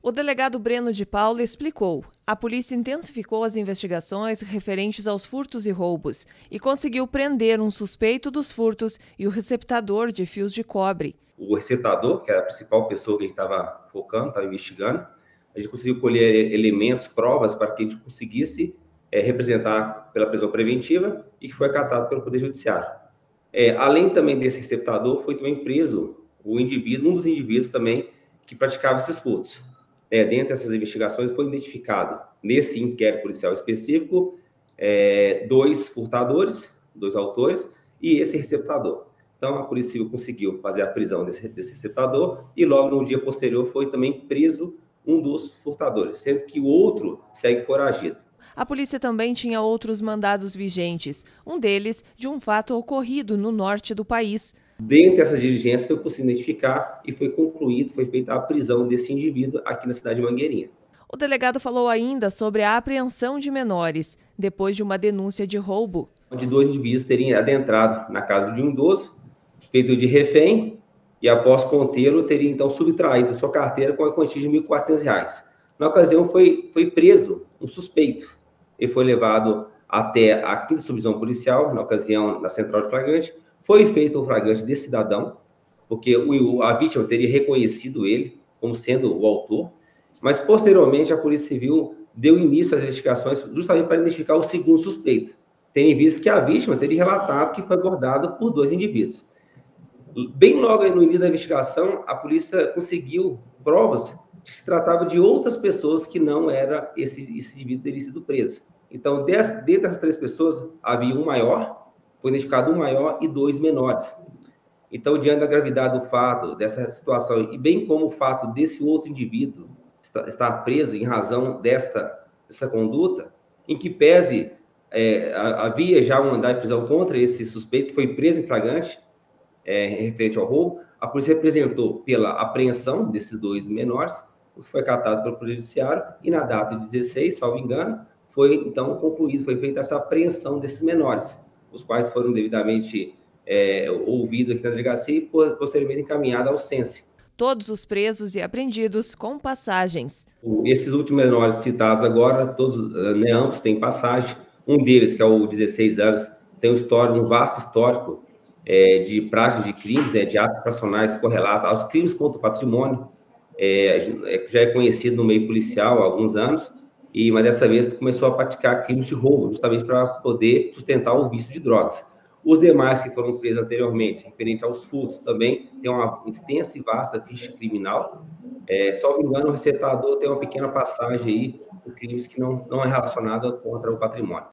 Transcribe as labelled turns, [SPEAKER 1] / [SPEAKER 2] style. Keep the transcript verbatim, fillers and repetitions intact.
[SPEAKER 1] O delegado Breno de Paula explicou. A polícia intensificou as investigações referentes aos furtos e roubos e conseguiu prender um suspeito dos furtos e o receptador de fios de cobre.
[SPEAKER 2] O receptador, que era a principal pessoa que a gente estava focando, estava investigando, a gente conseguiu colher elementos, provas, para que a gente conseguisse é, representar pela prisão preventiva e que foi acatado pelo Poder Judiciário. É, além também desse receptador, foi também preso o indivíduo, um dos indivíduos também que praticava esses furtos. É, dentro dessas investigações foi identificado, nesse inquérito policial específico, é, dois furtadores, dois autores, e esse receptador. Então, a Polícia Civil conseguiu fazer a prisão desse, desse receptador e logo no dia posterior foi também preso um dos furtadores, sendo que o outro segue foragido.
[SPEAKER 1] A polícia também tinha outros mandados vigentes, um deles de um fato ocorrido no norte do país.
[SPEAKER 2] Dentro dessa diligência foi possível identificar e foi concluído, foi feita a prisão desse indivíduo aqui na cidade de Mangueirinha.
[SPEAKER 1] O delegado falou ainda sobre a apreensão de menores, depois de uma denúncia de roubo.
[SPEAKER 2] Onde dois indivíduos teriam adentrado na casa de um idoso, feito de refém, e após contê-lo, teria então subtraído sua carteira com a quantia de mil e quatrocentos reais. Na ocasião, foi, foi preso um suspeito. Ele foi levado até a quinta subdivisão policial, na ocasião, na central de flagrante. Foi feito o flagrante desse cidadão, porque o, a vítima teria reconhecido ele como sendo o autor, mas, posteriormente, a Polícia Civil deu início às investigações justamente para identificar o segundo suspeito, tendo em vista que a vítima teria relatado que foi abordada por dois indivíduos. Bem logo no início da investigação, a polícia conseguiu provas de que se tratava de outras pessoas que não era esse, esse indivíduo teria sido preso. Então, dentro dessas três pessoas, havia um maior, foi identificado um maior e dois menores. Então, diante da gravidade do fato, dessa situação, e bem como o fato desse outro indivíduo estar, estar preso em razão desta, dessa conduta, em que pese é, havia já um mandado de prisão contra esse suspeito, que foi preso em flagrante, É, referente ao roubo, a polícia representou pela apreensão desses dois menores, o que foi acatado pelo Poder Judiciário, e na data de dezesseis, salvo engano, foi então concluído, foi feita essa apreensão desses menores, os quais foram devidamente é, ouvidos aqui na delegacia e posteriormente encaminhados ao Cense.
[SPEAKER 1] Todos os presos e apreendidos com passagens.
[SPEAKER 2] Esses últimos menores citados agora, todos, né, ambos têm passagem. Um deles, que é o dezesseis anos, tem um histórico, um vasto histórico É, de prática de crimes, né, de atos passionais correlatos aos crimes contra o patrimônio, é, já é conhecido no meio policial há alguns anos, e, mas dessa vez começou a praticar crimes de roubo, justamente para poder sustentar o vício de drogas. Os demais que foram presos anteriormente, referente aos furtos, também tem uma extensa e vasta ficha criminal. É, salvo engano, o receptador tem uma pequena passagem aí por crimes que não, não é relacionada contra o patrimônio.